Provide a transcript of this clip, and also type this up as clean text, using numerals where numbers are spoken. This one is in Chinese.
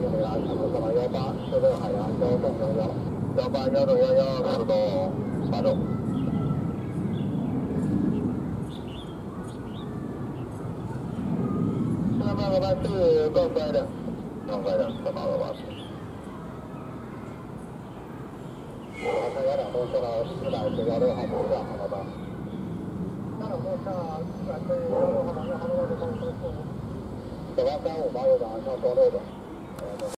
雷达强度上到18，是的海洋1栋11，181011速度8度。现在8个班是更快的，更快的是8个班。我看1两栋下到416号楼下，好吧？1两栋下416号楼下，好的，小巴358有档向东六的。